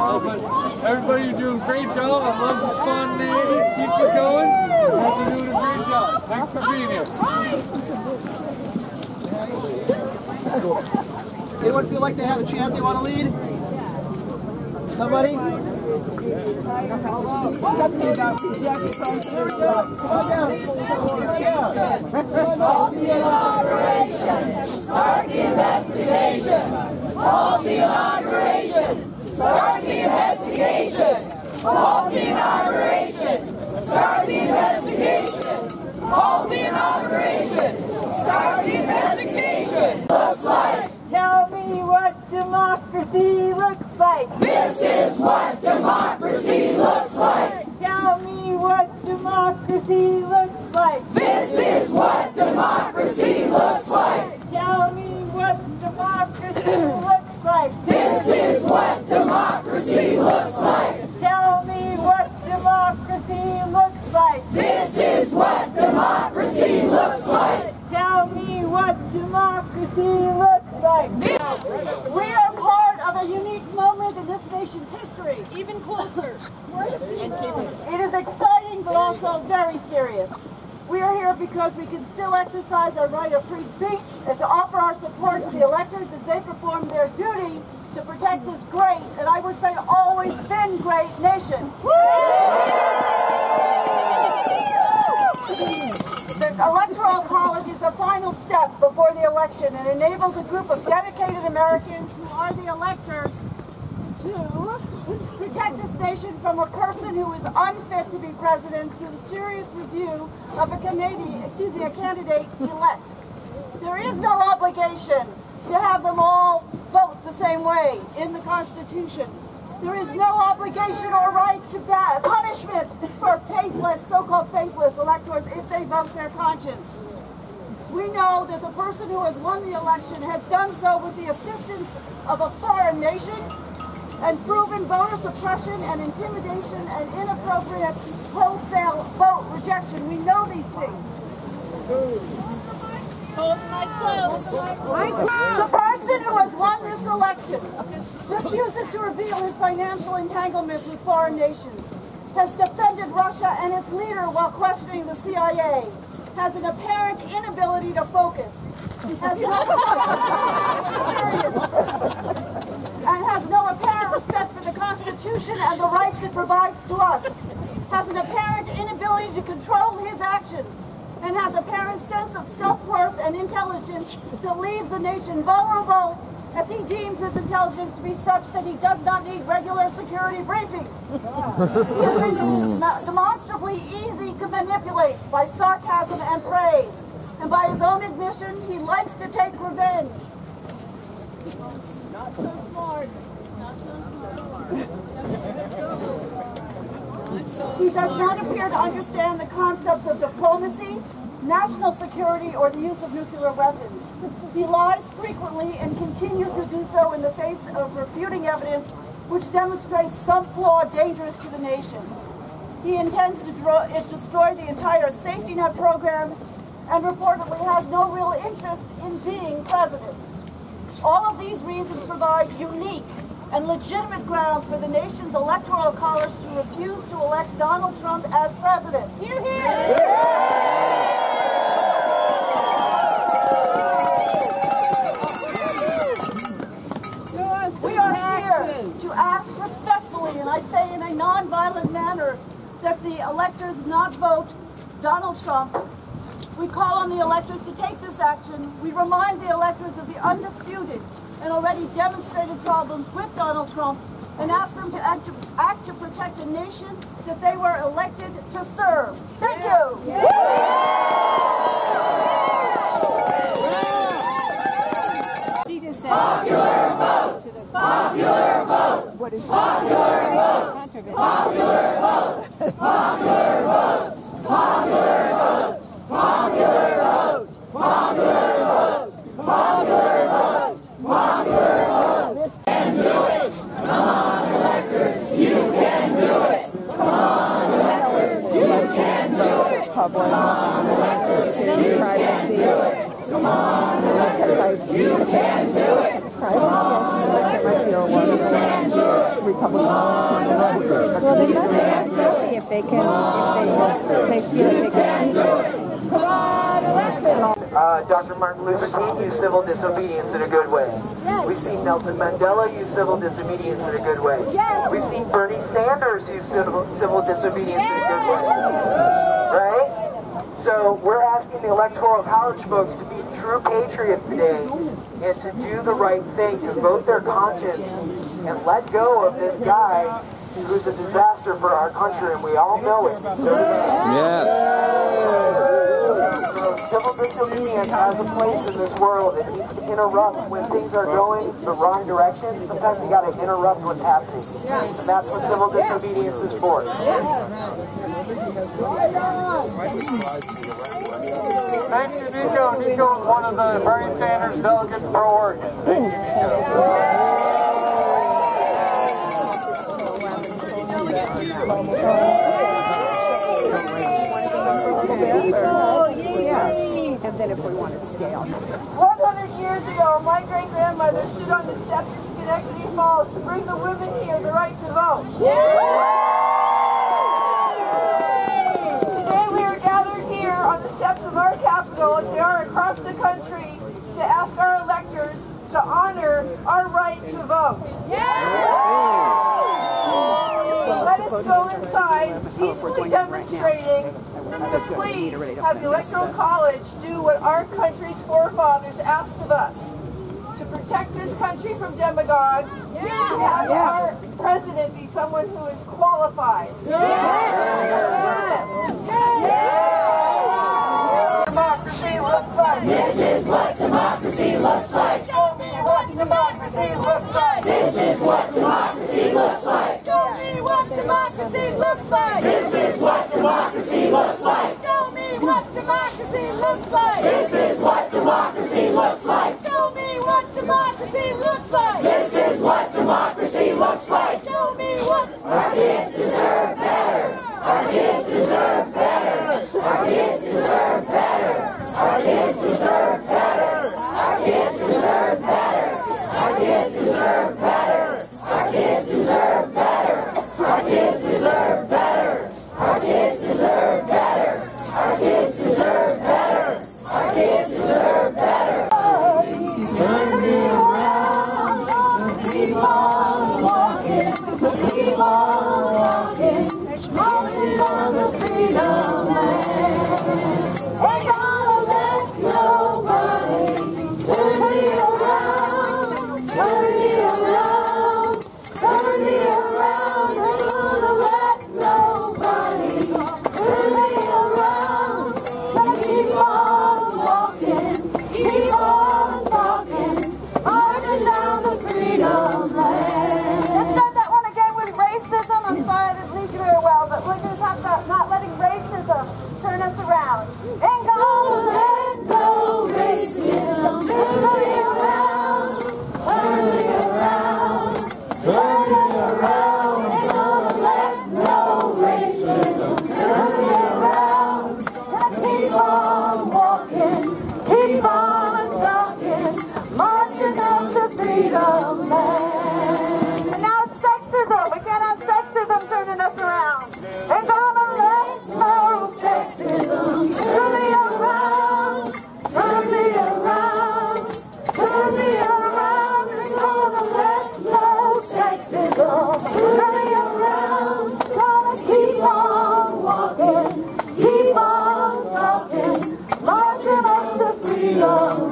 Everybody, you're doing a great job. I love the spontaneity. Keep it going. You guys are doing a great job. Thanks for being here. Anyone feel like they have a chant they want to lead? Somebody? Hold the inauguration. Start the investigation. Hold the inauguration. Start the investigation. Hold the inauguration. Start the investigation. Hold the inauguration. Start the investigation. Looks like. Tell me what democracy looks like. This is what democracy looks like. Tell me what democracy looks like. This is what democracy looks like. Tell me what democracy looks like. This is what democracy looks like. Tell me what democracy looks like. This is what democracy looks like. Tell me what democracy looks like. We are part of a unique moment in this nation's history, even closer. It is exciting but also very serious. We are here because we can still exercise our right of free speech and to offer our support to the electors as they perform their duty to protect this great, and I would say always been great, nation. The Electoral College is a final step before the election and enables a group of dedicated Americans who are the electors to protect this nation from a person who is unfit to be president through the serious review of a candidate elect. There is no obligation to have them all vote the same way in the Constitution. There is no obligation or right to punishment for faithless, so-called faithless electors if they vote their conscience. We know that the person who has won the election has done so with the assistance of a foreign nation and proven voter suppression and intimidation and inappropriate wholesale vote rejection. We know these things. Hold my close. The person who has won this election refuses to reveal his financial entanglements with foreign nations, has defended Russia and its leader while questioning the CIA, has an apparent inability to focus, has no experience, and has no apparent respect for the Constitution and the rights it provides to us, has an apparent inability to control his actions, and has apparent sense of self-worth and intelligence that leaves the nation vulnerable as he deems his intelligence to be such that he does not need regular security briefings. He has been demonstrably easy to manipulate by sarcasm and praise, and by his own admission, he likes to take revenge. Not so smart. Not so smart. He does not appear to understand the concepts of diplomacy, national security, or the use of nuclear weapons. He lies frequently and continues to do so in the face of refuting evidence which demonstrates some flaw dangerous to the nation. He intends to destroy the entire safety net program and reportedly has no real interest in being president. All of these reasons provide unique and legitimate grounds for the nation's Electoral College to refuse to elect Donald Trump as president. Hear, hear! We are here to ask respectfully, and I say in a non-violent manner, that the electors not vote Donald Trump. We call on the electors to take this action. We remind the electors of the undisputed and already demonstrated problems with Donald Trump and ask them to act to protect a nation that they were elected to serve. Thank you. Popular vote! Popular vote! Popular vote! Popular vote! Popular vote! Popular vote! Popular vote! Popular vote! Popular vote! Popular vote! Can do it! Come on, electors! You can do it! Come on, electors! You can do it! Come on, electors! You can do it! Come on, electors! You can do it! Privacy, I suspect it might be a one. Well, they must ask Sophie if they can, if they feel like they can see. Dr. Martin Luther King used civil disobedience in a good way. Yes. We've seen Nelson Mandela use civil disobedience in a good way. Yes. We've seen Bernie Sanders use civil disobedience in a good way. Right? So we're asking the Electoral College folks to be true patriots today and to do the right thing, to vote their conscience and let go of this guy who's a disaster for our country, and we all know it. So civil disobedience has a place in this world. It needs to interrupt when things are going the wrong direction. Sometimes you got to interrupt what's happening, and that's what civil disobedience is for. Thank you, Nico. Nico is one of the Bernie Sanders delegates for Oregon. Thank you, Nico. And then if we want to stay on. 100 years ago, my great-grandmother stood on the steps of Schenectady Falls to bring the women here the right to vote. Today we are gathered here on the steps of our capital, as they are across the country, to ask our electors to honor our right to vote. Let us go inside, peacefully demonstrating to please have the Electoral College do what our country's forefathers asked of us. To protect this country from demagogues, and have our president be someone who is qualified. Democracy looks like. This is what democracy looks like. Show me what democracy looks like. This is what democracy looks like. Show me what democracy looks like. This is what democracy looks like. Show me what democracy looks like. This is what democracy looks like. Show me what democracy looks like. This is what democracy looks like. Show me what. Our kids deserve better. Our kids deserve better. Our kids deserve better. Our kids deserve better. Our kids deserve better. Our kids deserve better. Our kids deserve better. Our kids deserve better. Our kids deserve better. Our kids deserve better. Our kids deserve better. Turn me around. Keep on walking. Keep on walking. Marching on the freedom land. Ain't gonna let nobody turn me around. Turn me around. Turn me around. Ain't gonna let nobody turn me around. Gotta keep on walking. Keep on talking. Marching down the freedom land. Let's start that one again with racism. I'm sorry I didn't lead you very well, but we're going to talk about not letting racism turn us around. Ain't gonna let no racism turn me around. Turn me around. Turn me around. Ain't gonna let no racism turn me around. Gotta keep on walking. Keep on talking. Marching up the freedom land. And now it's sexism. We can't have sexism turning us around. Ain't gonna let no sexism turn me around. Turn me around. Turn me around. Ain't gonna let no sexism turn me around. Gotta keep on walking. Keep on talking. Marching up the freedom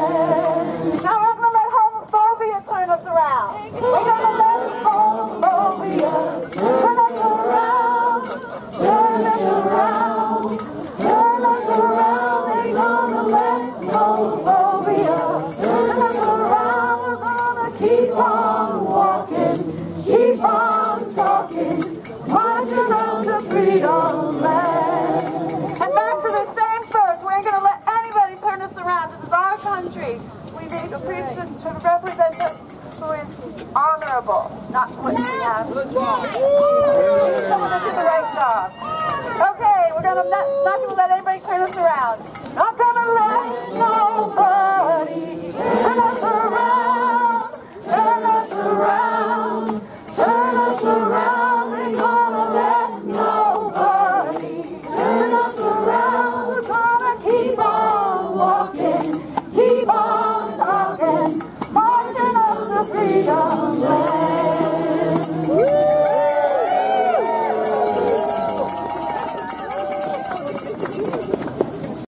land. Now we're gonna let homophobia turn us around. We're gonna let homophobia turn us around. Turn us around. Turn us around. Ain't gonna let homophobia turn us around. We're gonna keep on walking. Keep on talking. Marching on the freedom land. And back to the same folks. We ain't gonna let anybody turn us around. This is our country. We need a person to represent us who is honorable, not what we have. Someone to do the right job. Okay, we're not gonna let anybody turn us around. Not gonna let nobody turn us around. Turn us around.